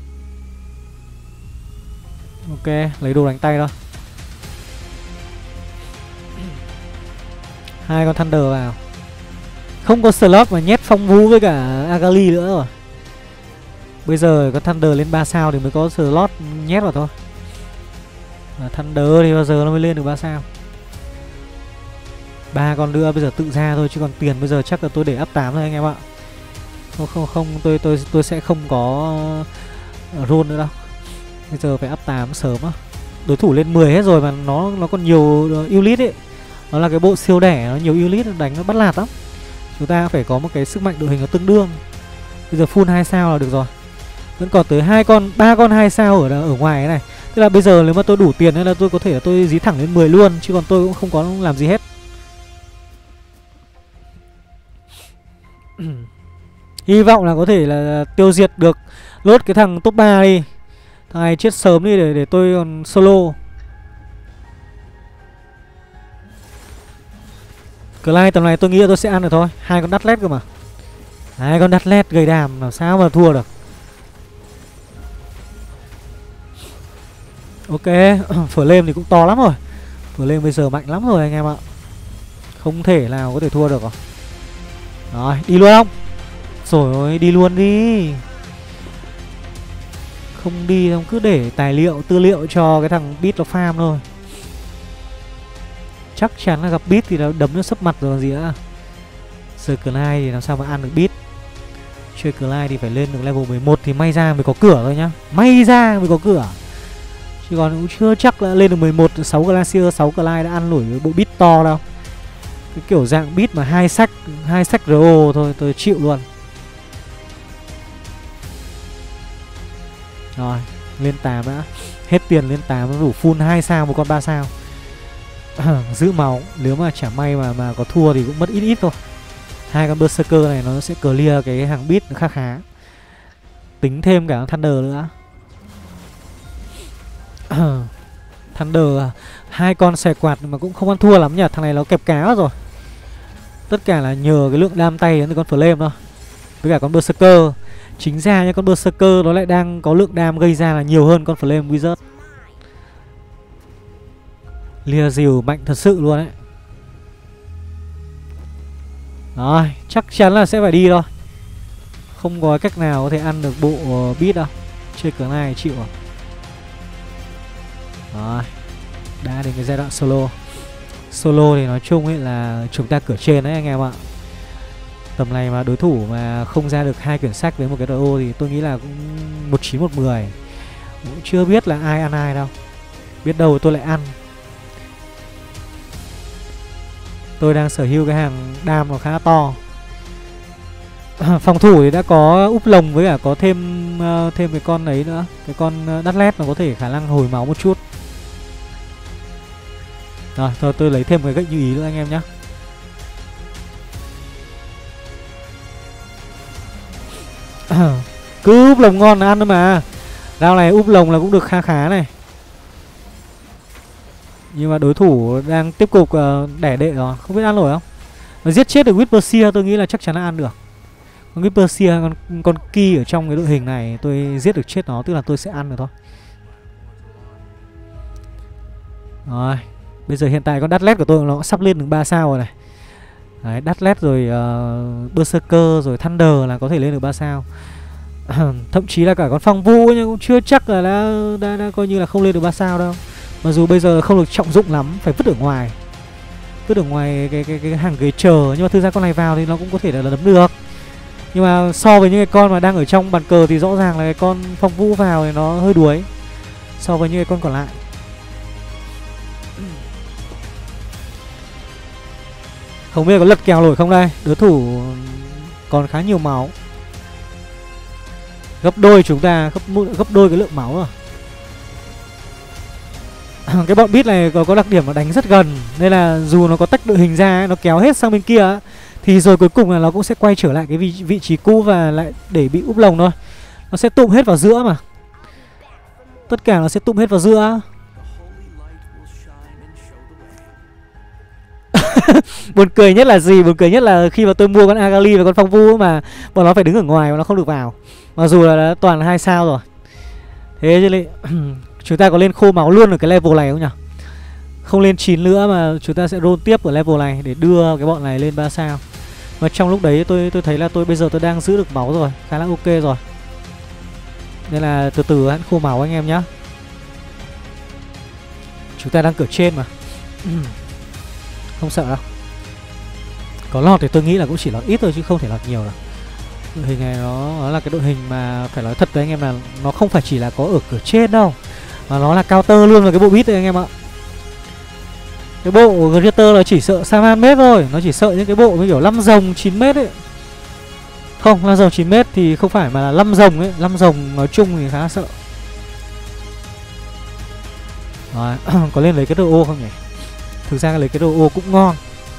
Ok, lấy đồ đánh tay thôi. Hai con Thunder vào. Không có slot mà nhét phong vũ với cả Agali nữa rồi. Bây giờ có Thunder lên ba sao thì mới có slot nhét vào thôi. Và Thunder thì bao giờ nó mới lên được ba sao. Ba con nữa bây giờ tự ra thôi chứ còn tiền bây giờ chắc là tôi để up tám thôi anh em ạ. Không không không tôi tôi tôi sẽ không có roll nữa đâu. Bây giờ phải up tám sớm á. Đối thủ lên mười hết rồi mà nó nó còn nhiều unit ấy. Nó là cái bộ siêu đẻ, nó nhiều unit đánh nó bắt lạt lắm. Chúng ta phải có một cái sức mạnh đội hình nó tương đương. Bây giờ full hai sao là được rồi. Vẫn còn tới hai con, ba con hai sao ở ở ngoài cái này. Tức là bây giờ nếu mà tôi đủ tiền nên là tôi có thể là tôi dí thẳng lên mười luôn, chứ còn tôi cũng không có làm gì hết. Hy vọng là có thể là tiêu diệt được lốt cái thằng top ba đi. Thằng này chết sớm đi để để tôi còn solo. Clyde tầm này tôi nghĩ là tôi sẽ ăn được thôi. Hai con đắt lét cơ mà. Hai con đắt lét gầy đàm làm sao mà thua được. Ok, flame thì cũng to lắm rồi. Flame bây giờ mạnh lắm rồi anh em ạ. Không thể nào có thể thua được rồi. Rồi, đi luôn không? Rồi ơi, đi luôn đi. Không đi không cứ để tài liệu, tư liệu cho cái thằng Beat nó farm thôi. Chắc chắn là gặp Beat thì nó đấm nó sấp mặt rồi còn gì nữa. Giờ Clyde thì làm sao mà ăn được Beat. Chơi Clyde thì phải lên được level mười một thì may ra mới có cửa thôi nhá. May ra mới có cửa. Chứ còn cũng chưa chắc là lên được mười một, sáu Glacier, sáu Clyde đã ăn nổi bộ Beat to đâu. Cái kiểu dạng Beat mà hai sách, hai sách rờ o thôi tôi chịu luôn. Rồi, lên tám đã. Hết tiền lên tám nó đủ full hai sao một con ba sao. Giữ máu, nếu mà chả may mà mà có thua thì cũng mất ít ít thôi. Hai con Berserker này nó sẽ clear cái hàng Beat khá khá. Tính thêm cả Thunder nữa. Thunder hai con xòe quạt mà cũng không ăn thua lắm nhỉ. Thằng này nó kẹp cá rồi. Tất cả là nhờ cái lượng đam tay đến từ con Flame thôi. Với cả con Berserker. Chính ra nha, con Berserker nó lại đang có lượng đam gây ra là nhiều hơn con Flame Wizard. Lia dìu mạnh thật sự luôn đấy. Rồi, chắc chắn là sẽ phải đi thôi. Không có cách nào có thể ăn được bộ uh, Beat đâu. Chơi cửa này chịu à. Rồi, đã đến cái giai đoạn solo. Solo thì nói chung ấy là chúng ta cửa trên đấy anh em ạ. Tầm này mà đối thủ mà không ra được hai quyển sách với một cái rờ o thì tôi nghĩ là cũng một chín một mười. Cũng chưa biết là ai ăn ai đâu. Biết đâu tôi lại ăn. Tôi đang sở hữu cái hàng đam nó khá to. Phòng thủ thì đã có úp lồng với cả có thêm uh, thêm cái con ấy nữa, cái con đắt lét nó có thể khả năng hồi máu một chút. Rồi thôi tôi lấy thêm cái gậy như ý nữa anh em nhé. Cứ úp lồng ngon là ăn thôi mà. Rau này úp lồng là cũng được kha khá này. Nhưng mà đối thủ đang tiếp tục uh, đẻ đệ rồi, không biết ăn nổi không. Mà giết chết được Whisper tôi nghĩ là chắc chắn là ăn được. Con Whisper, con con Ki ở trong cái đội hình này tôi giết được chết nó, tức là tôi sẽ ăn được thôi. Rồi, bây giờ hiện tại con Đắt của tôi nó sắp lên được ba sao rồi này. Đấy, Đắt rồi uh, Berserker rồi Thunder là có thể lên được ba sao. Thậm chí là cả con Phong Vu nhưng cũng chưa chắc là đã, đã, đã coi như là không lên được ba sao đâu. Mặc dù bây giờ không được trọng dụng lắm, phải vứt ở ngoài. Vứt ở ngoài cái, cái, cái hàng ghế chờ. Nhưng mà thực ra con này vào thì nó cũng có thể là đấm được. Nhưng mà so với những cái con mà đang ở trong bàn cờ thì rõ ràng là cái con Phong Vũ vào thì nó hơi đuối so với những cái con còn lại. Không biết có lật kèo nổi không đây. Đối thủ còn khá nhiều máu, gấp đôi chúng ta, gấp, gấp đôi cái lượng máu rồi. Cái bọn Beat này có, có đặc điểm là đánh rất gần, nên là dù nó có tách đội hình ra, nó kéo hết sang bên kia thì rồi cuối cùng là nó cũng sẽ quay trở lại cái vị, vị trí cũ và lại để bị úp lồng thôi. Nó sẽ tụm hết vào giữa mà. Tất cả nó sẽ tụm hết vào giữa. Buồn cười nhất là gì? Buồn cười nhất là khi mà tôi mua con Agali và con Phong Vu mà bọn nó phải đứng ở ngoài và nó không được vào. Mặc dù là đã toàn là hai sao rồi. Thế chứ lại chúng ta có lên khô máu luôn ở cái level này không nhỉ? Không lên chín nữa mà chúng ta sẽ roll tiếp ở level này để đưa cái bọn này lên ba sao. Mà trong lúc đấy tôi tôi thấy là tôi bây giờ tôi đang giữ được máu rồi, khá là ok rồi. Nên là từ từ hãy khô máu anh em nhá. Chúng ta đang cửa trên mà. Không sợ đâu. Có lọt thì tôi nghĩ là cũng chỉ lọt ít thôi chứ không thể lọt nhiều đâu. Đội hình này nó, nó là cái đội hình mà phải nói thật với anh em là nó không phải chỉ là có ở cửa trên đâu, mà nó là counter luôn vào cái bộ beat đấy anh em ạ. Cái bộ Greater là chỉ sợ Saman mét thôi. Nó chỉ sợ những cái bộ như kiểu năm rồng chín mét ấy. Không, năm rồng chín mét thì không phải mà là năm rồng ấy. Năm rồng nói chung thì khá là sợ. Rồi, có lên lấy cái đồ ô không nhỉ? Thực ra lấy cái đồ ô cũng ngon.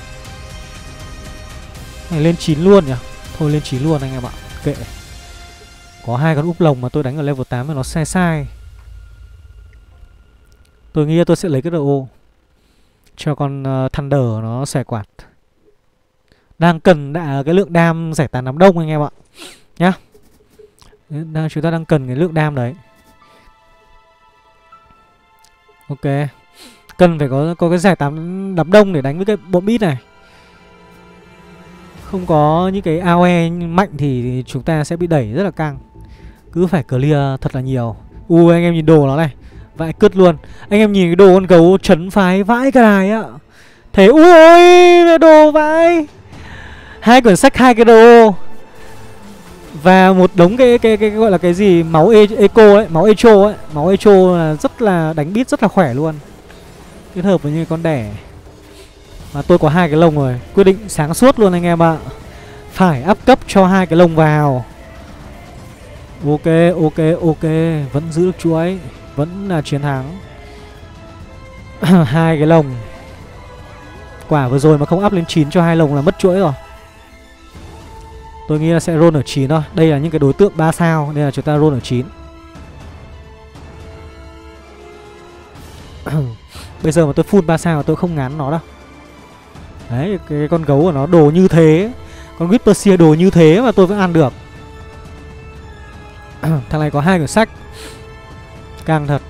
Này lên chín luôn nhỉ? Thôi lên chín luôn anh em ạ. Kệ. Có hai con úp lồng mà tôi đánh ở level tám mà nó sai sai. Tôi nghĩ tôi sẽ lấy cái đồ ô cho con uh, Thunder nó xòe quạt. Đang cần đã cái lượng đam giải tán đám đông anh em ạ. Nhá. Đang, chúng ta đang cần cái lượng đam đấy. Ok. Cần phải có có cái giải tán đám đông để đánh với cái bọn beat này. Không có những cái a o e mạnh thì chúng ta sẽ bị đẩy rất là căng. Cứ phải clear thật là nhiều. U anh em nhìn đồ nó này, vãi cứt luôn. Anh em nhìn cái đồ con gấu chấn phái vãi cái này á. Thế ui đồ vãi. Hai quyển sách, hai cái đồ và một đống cái cái cái, cái gọi là cái gì máu e eco ấy, máu echo ấy, máu echo là rất là đánh beat rất là khỏe luôn. Kết hợp với những con đẻ. Mà tôi có hai cái lông rồi, quyết định sáng suốt luôn anh em ạ. Phải up cấp cho hai cái lông vào. Ok, ok, ok, vẫn giữ được chuỗi, vẫn là chiến thắng. Hai cái lồng. Quả vừa rồi mà không up lên chín cho hai lồng là mất chuỗi rồi. Tôi nghĩ là sẽ roll ở chín thôi. Đây là những cái đối tượng ba sao nên là chúng ta roll ở chín. Bây giờ mà tôi full ba sao tôi không ngán nó đâu. Đấy, cái, cái con gấu của nó đồ như thế, con Whisper đồ như thế mà tôi vẫn ăn được. Thằng này có hai quyển sách, càng thật.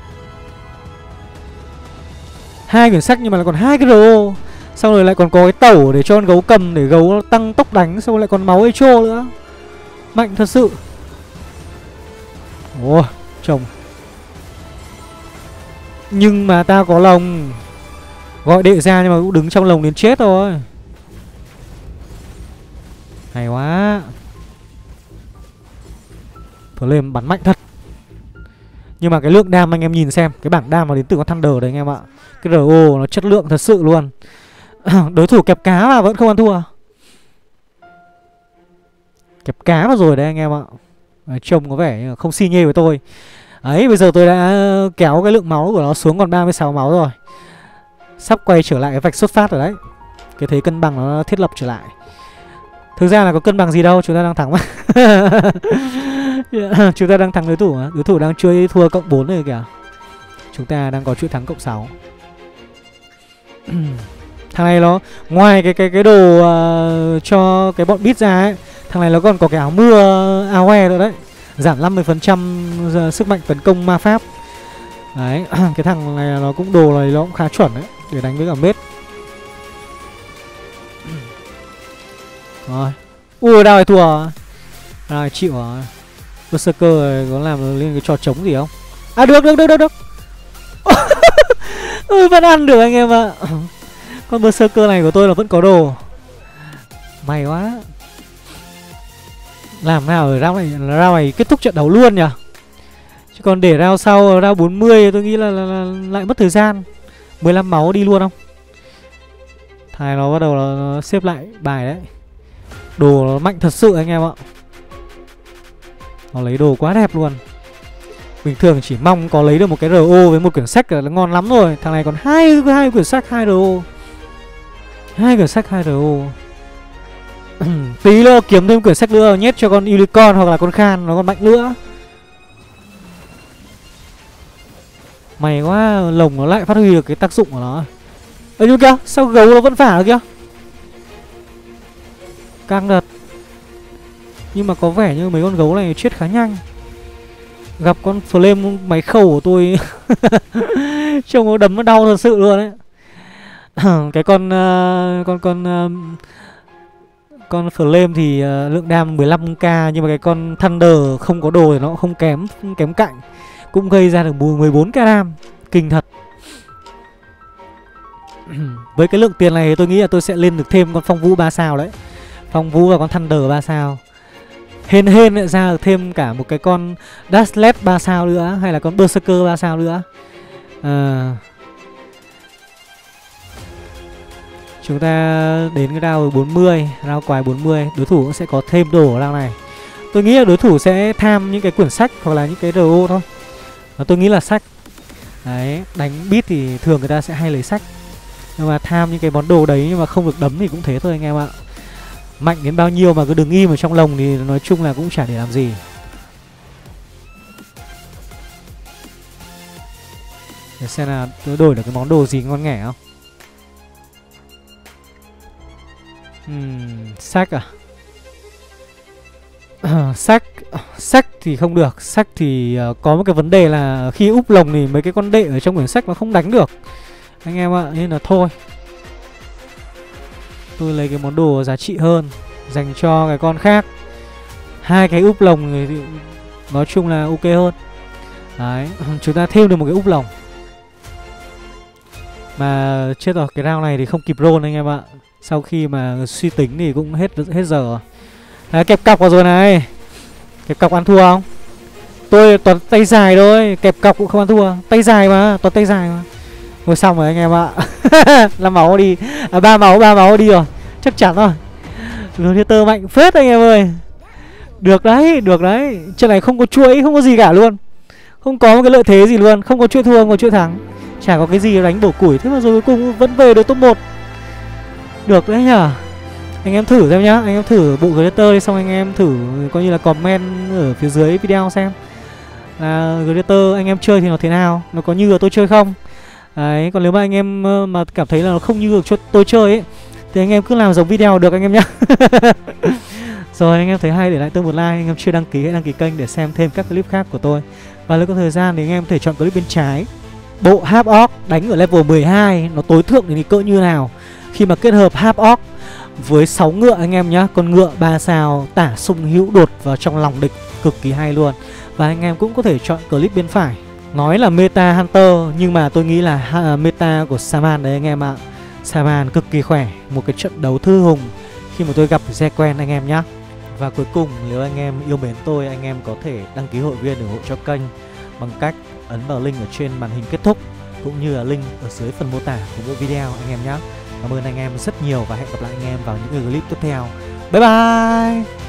Hai quyển sách nhưng mà lại còn hai cái rô. Xong rồi lại còn có cái tẩu để cho con gấu cầm, để gấu tăng tốc đánh. Xong rồi lại còn máu echo nữa. Mạnh thật sự. Ồ, chồng. Nhưng mà tao có lồng. Gọi đệ ra nhưng mà cũng đứng trong lồng đến chết thôi. Hay quá. Thôi lên bắn mạnh thật. Nhưng mà cái lượng đam anh em nhìn xem, cái bảng đam mà đến từ con Thunder đấy anh em ạ. Cái rờ o nó chất lượng thật sự luôn. Đối thủ kẹp cá mà vẫn không ăn thua. Kẹp cá vào rồi đấy anh em ạ. Đấy, trông có vẻ như không xi nhê với tôi. Ấy, bây giờ tôi đã kéo cái lượng máu của nó xuống còn ba mươi sáu máu rồi. Sắp quay trở lại cái vạch xuất phát rồi đấy. Cái thế cân bằng nó thiết lập trở lại. Thực ra là có cân bằng gì đâu, chúng ta đang thắng mà. Chúng ta đang thắng đối thủ mà. Đối thủ đang chơi thua cộng bốn rồi kìa. Chúng ta đang có chuỗi thắng cộng sáu. Thằng này nó ngoài cái cái cái đồ uh, cho cái bọn beat ra ấy, thằng này nó còn có cái áo mưa a o e nữa đấy. Giảm năm mươi phần trăm sức mạnh tấn công ma pháp. Đấy, cái thằng này nó cũng đồ này nó cũng khá chuẩn đấy để đánh với cả mết. Rồi. Ui, đau này thua. Rồi, chịu rồi. Berserker này có làm lên cái trò trống gì không? À, được, được, được, được, được. Ui, vẫn ăn được anh em ạ. Con Berserker này của tôi là vẫn có đồ. May quá. Làm nào để round này, round này kết thúc trận đấu luôn nhỉ. Chứ còn để round sau, round bốn mươi tôi nghĩ là, là, là lại mất thời gian. mười lăm máu đi luôn không? Thằng nó bắt đầu là xếp lại bài đấy. Đồ nó mạnh thật sự anh em ạ. Nó lấy đồ quá đẹp luôn. Bình thường chỉ mong có lấy được một cái rờ o với một quyển sách là ngon lắm rồi. Thằng này còn hai hai quyển sách hai rờ o. Hai quyển sách hai rờ o. Tí nữa kiếm thêm quyển sách nữa nhét cho con Unicorn hoặc là con Khan nó còn mạnh nữa. May quá, lồng nó lại phát huy được cái tác dụng của nó. Ê nhưng kìa, sao gấu nó vẫn phả được kìa. Căng đợt. Nhưng mà có vẻ như mấy con gấu này chết khá nhanh. Gặp con Flame máy khâu của tôi trông nó đấm nó đau thật sự luôn đấy. Cái con uh, con con uh, con Flame thì uh, lượng đam mười lăm k, nhưng mà cái con Thunder không có đồ thì nó cũng không kém không kém cạnh, cũng gây ra được mười bốn k đam, kinh thật. Với cái lượng tiền này tôi nghĩ là tôi sẽ lên được thêm con Phong Vũ ba sao đấy. Phong Vũ và con Thunder ba sao. Hên hên lại ra được thêm cả một cái con Dashlet ba sao nữa, hay là con Berserker ba sao nữa. À, chúng ta đến cái round bốn mươi, round quái bốn mươi. Đối thủ cũng sẽ có thêm đồ ở round này. Tôi nghĩ là đối thủ sẽ tham những cái quyển sách hoặc là những cái rờ o thôi. Và tôi nghĩ là sách. Đấy, đánh beat thì thường người ta sẽ hay lấy sách. Nhưng mà tham những cái món đồ đấy nhưng mà không được đấm thì cũng thế thôi anh em ạ. Mạnh đến bao nhiêu mà cứ đứng im ở trong lồng thì nói chung là cũng chả để làm gì. Để xem là tôi đổi được cái món đồ gì ngon nghẻ không. uhm, Sách à? Uh, sách Sách thì không được. Sách thì uh, có một cái vấn đề là khi úp lồng thì mấy cái con đệ ở trong quyển sách nó không đánh được anh em ạ, nên là thôi. Tôi lấy cái món đồ giá trị hơn dành cho cái con khác. Hai cái úp lồng thì nói chung là ok hơn. Đấy, chúng ta thêm được một cái úp lồng. Mà chết rồi, cái round này thì không kịp roll anh em ạ. Sau khi mà suy tính thì cũng hết hết giờ rồi. Đấy, kẹp cọc vào rồi này. Kẹp cọc ăn thua không? Tôi toàn tay dài thôi, kẹp cọc cũng không ăn thua. Tay dài mà, toàn tay dài mà. Ngồi xong rồi anh em ạ. năm máu đi. À ba máu, ba máu đi rồi. Chắc chắn rồi. Gladiator mạnh phết anh em ơi. Được đấy, được đấy. Trận này không có chuỗi, không có gì cả luôn. Không có một cái lợi thế gì luôn. Không có chuỗi thua, không có chuỗi thắng. Chả có cái gì đánh bổ củi. Thế mà rồi cuối cùng vẫn về được top một. Được đấy nhở. Anh em thử xem nhá. Anh em thử bộ Gladiator đi. Xong anh em thử coi như là comment ở phía dưới video xem là Gladiator anh em chơi thì nó thế nào, nó có như là tôi chơi không. Đấy, còn nếu mà anh em mà cảm thấy là nó không như được cho tôi chơi ấy thì anh em cứ làm giống video được anh em nhá. Rồi anh em thấy hay để lại tôi một like. Anh em chưa đăng ký hãy đăng ký kênh để xem thêm các clip khác của tôi. Và nếu có thời gian thì anh em có thể chọn clip bên trái. Bộ Half Orc đánh ở level mười hai nó tối thượng thì cỡ như nào khi mà kết hợp Half Orc với sáu ngựa anh em nhá. Con ngựa ba sao tả sung hữu đột vào trong lòng địch, cực kỳ hay luôn. Và anh em cũng có thể chọn clip bên phải. Nói là meta Hunter nhưng mà tôi nghĩ là meta của Saman đấy anh em ạ. Saman cực kỳ khỏe. Một cái trận đấu thư hùng khi mà tôi gặp Ze quen anh em nhá. Và cuối cùng nếu anh em yêu mến tôi, anh em có thể đăng ký hội viên ủng hộ cho kênh bằng cách ấn vào link ở trên màn hình kết thúc, cũng như là link ở dưới phần mô tả của mỗi video anh em nhé. Cảm ơn anh em rất nhiều và hẹn gặp lại anh em vào những clip tiếp theo. Bye bye.